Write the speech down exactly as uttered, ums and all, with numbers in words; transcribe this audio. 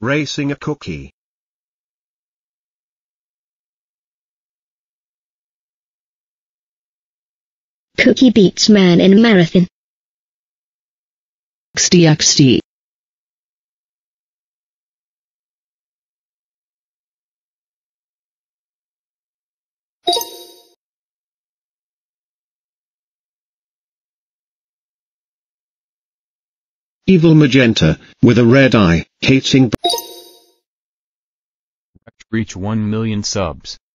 Racing a cookie. Cookie beats man in marathon. X D X D. Evil magenta, with a red eye, hating. Reach one million subs.